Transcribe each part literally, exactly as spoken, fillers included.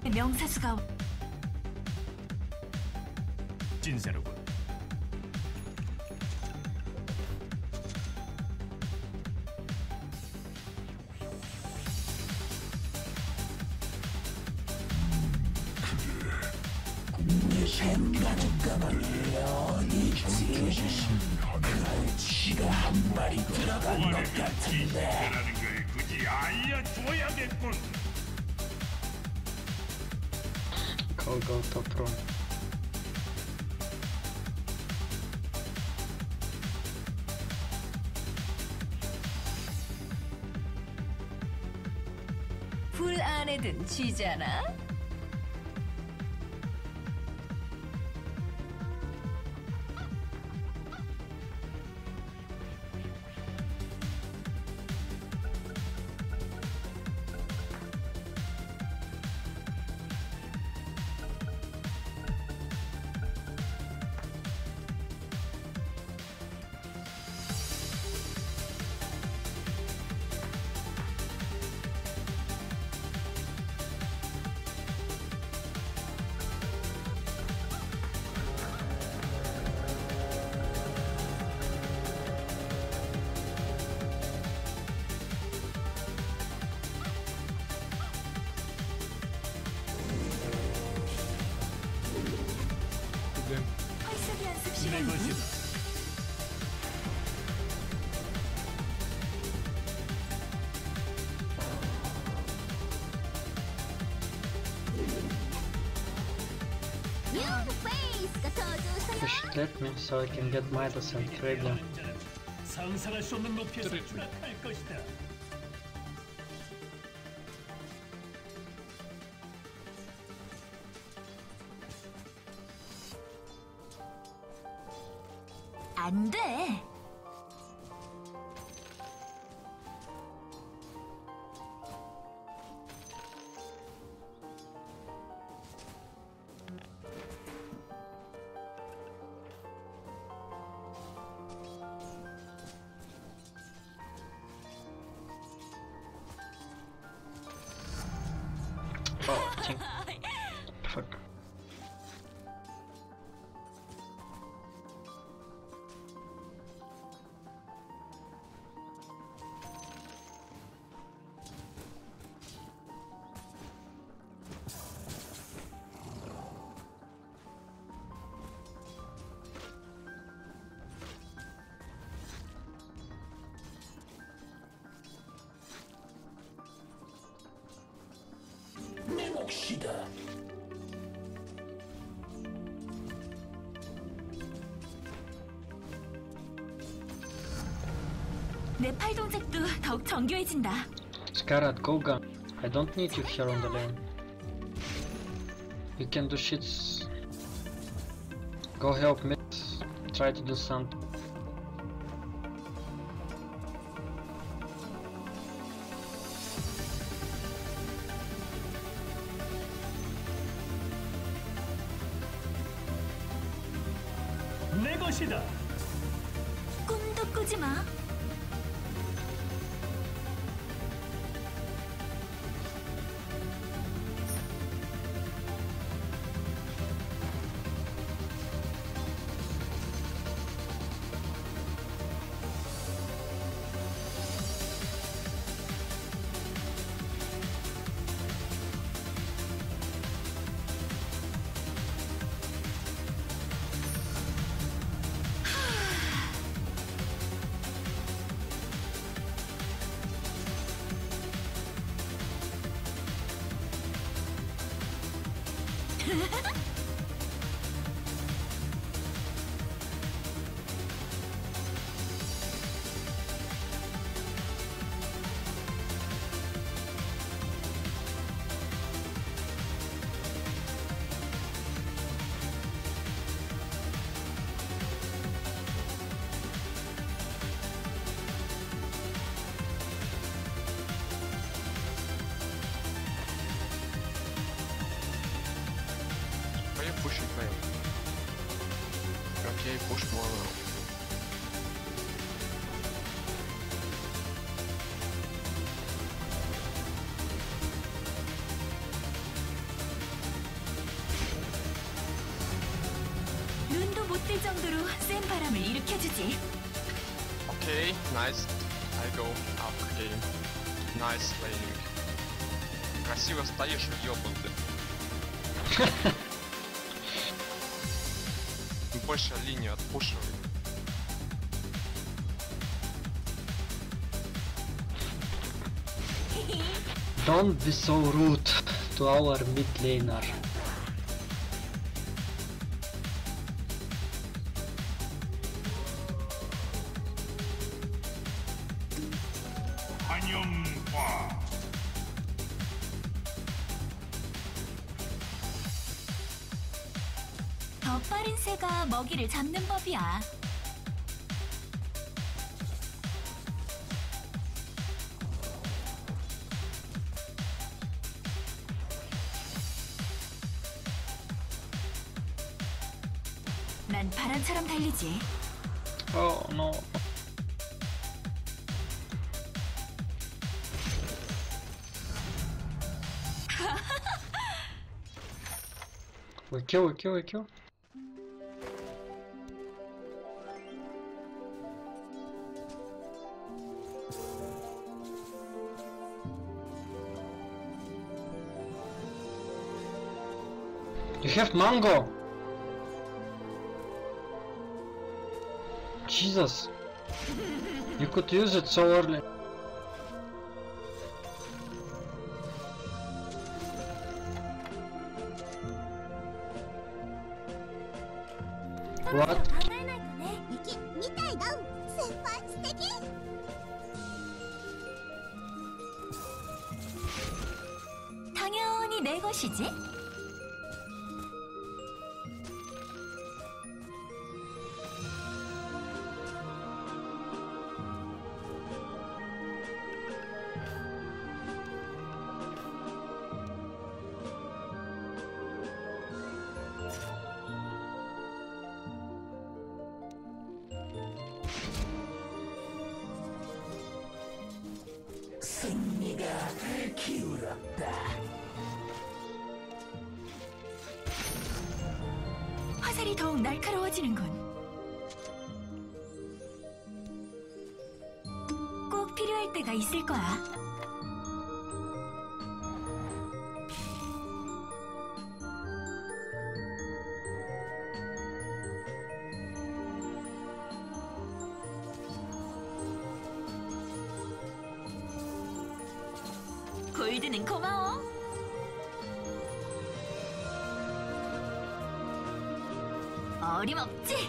명사수가 진세로군. 생각감을 영이지 그치가 한 마리 들어간 것 같은데 라는 걸 굳이 알려줘야겠군. Go go top room. 불 안에 든 쥐잖아. 활쏘기 연습 내 시간이 것이다. You should let me so I can get Midas and trade them. 상상할 수 없는 높이에서 추락할 것이다. 안 돼. Oh, think. Fuck. 내 몫이다. 내 팔 동작도 더욱 정교해진다. Scarlet, go gun. I don't need you here on the lane. You can do shits. Go help me. Try to do something. 내 것이다. 꿈도 꾸지 마. Are you pushing me? Okay, push more now. 정도로 센 바람을 일으켜주지. Okay, nice. I go up game. Nice playing. Красиво стоишь, ёбанты. Больше линию отпушивай. Don't be so rude to our mid laner. 환영과 더 빠른 새가 먹이를 잡는 법이야. 난 바람처럼 달리지. Oh no. We kill, we kill, we kill. You have mango! Jesus! You could use it so early. What? 당연히 내 것이지. 승리가 기울었다. 화살이 더욱 날카로워지는군. 꼭 필요할 때가 있을 거야. 골드는 고마워. 어림없지?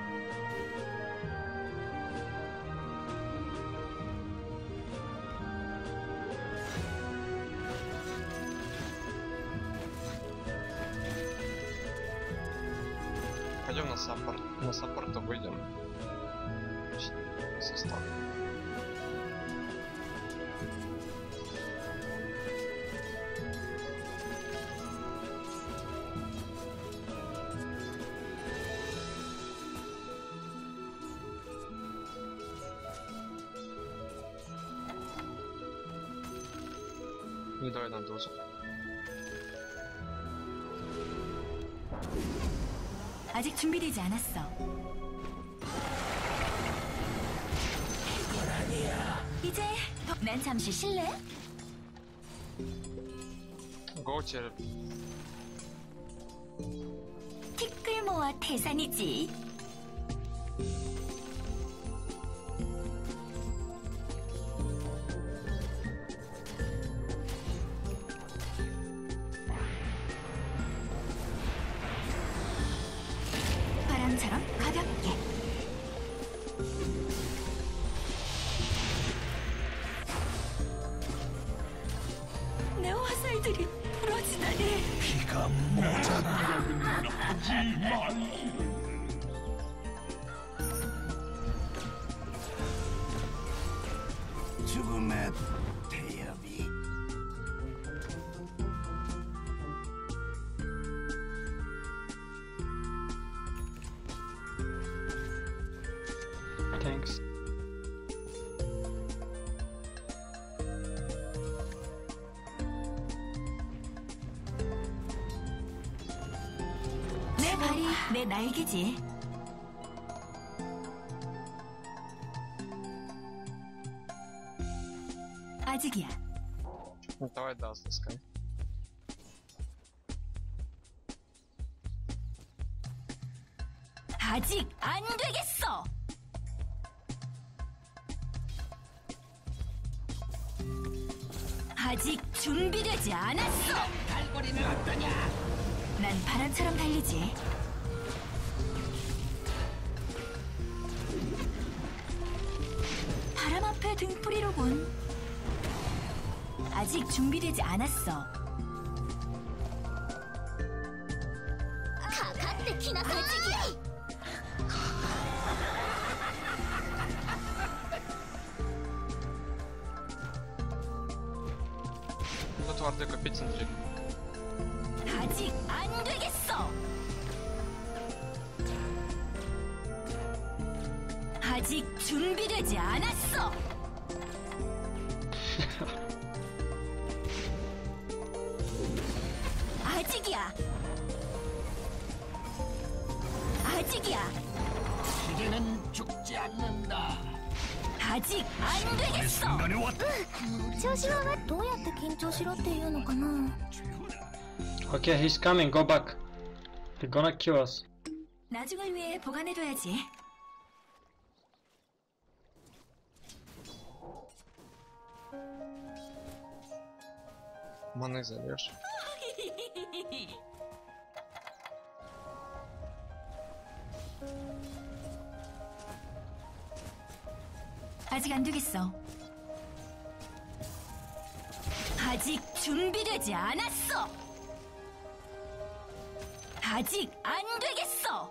Пойдем на саппорт. На саппорта выйдем. Состав. Не давай на дозу. 아직 준비되지 않았어. 이제 더... 난 잠시 쉴래? Гоутер. 티끌 모아 태산이지. 바람처럼 가볍게. 내 화살들이 부러지다니. 피가 모자라. 죽음의 대엽이 Thanks. 내 발이 내 날개지. 아직이야. Давай, да, стаскай. 아직 안 되겠어. 아직 준비되지 않았어. 갈고리는 어떠냐? 난 바람처럼 달리지. 바람 앞에 등불이로군. 아직 준비되지 않았어. 아직이야. Тут варды купить смотри. 아직 안 되겠어. 아직 준비되지 않았어. 아직이야. 아직이야. 시계는 죽지 않는다. 아직 안 되겠어. 순간에 왔다. 調子はどうやって緊張しろっていうのかな。 Okay, he's coming. Go back. They're gonna kill us. 나중을 위해 보관해둬야지. Маны зальешь. 아직 안 되겠어. 아직 준비되지 않았어. 아직 안 되겠어.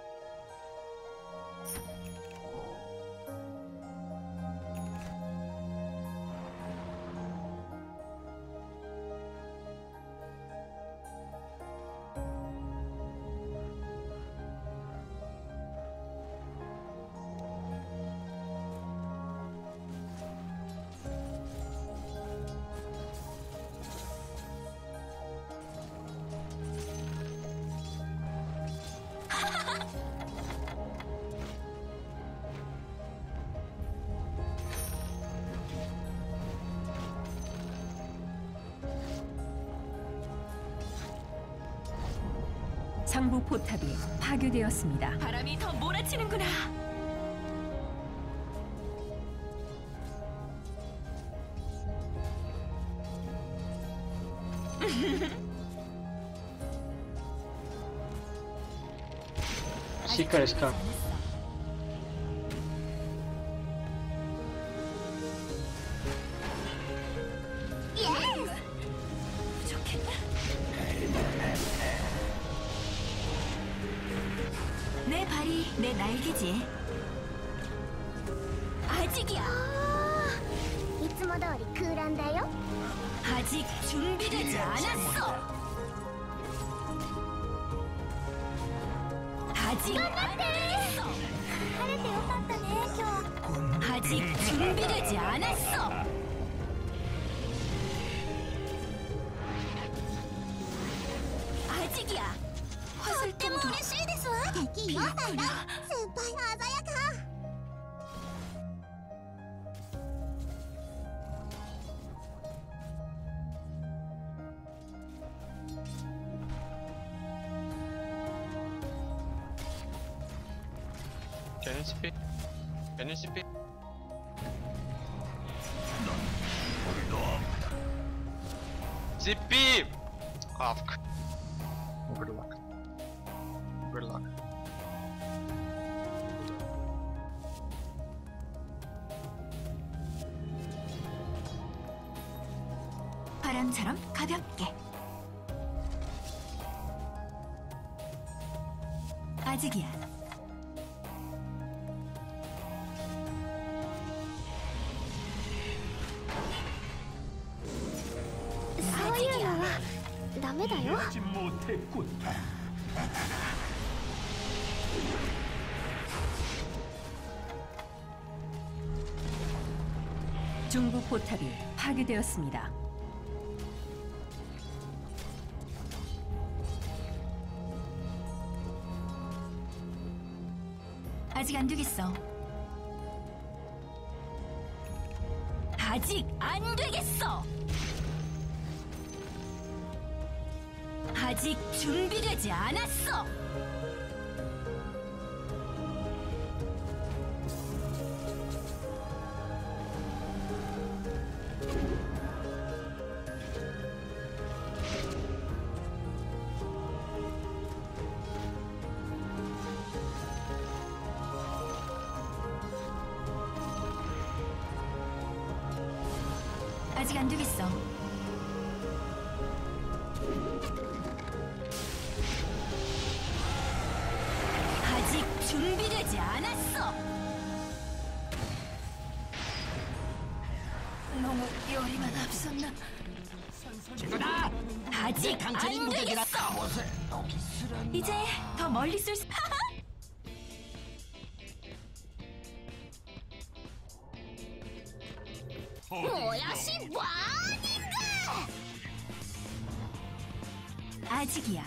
상부 포탑이 파괴되었습니다. 바람이 더 몰아치는구나. Seeker is coming. 부족했나? 내 발이 내 날개지. 아직이야. いつも通り空欄だよ。 아직 준비되지 않았어. 아직 안 되겠어. 晴れてよかったね今日。 아직 준비되지 않았어. 아직이야. 화살tem도 嬉しいですわ。敵よだよ。先輩鮮やか。 Can you speak? Can you speak? Зипи! Авк. Good luck. Good luck. 바람처럼 가볍게. 아직이야. 아직이야. ダメだよ。 하지 못했군. 중부 포탑이 파괴되었습니다. 아직 안 되겠어. 아직 안 되겠어. 아직 준비되지 않았어. 아직 안 되겠어. 아직 준비되지 않았어. 너무 열이만 앞섰나? 이거다. 아직 강철이 안 무적이라 되겠어. 갑옷을 녹이 쓰렸나. 이제 더 멀리 쏠 수. 뭐야 신뭐 아직이야.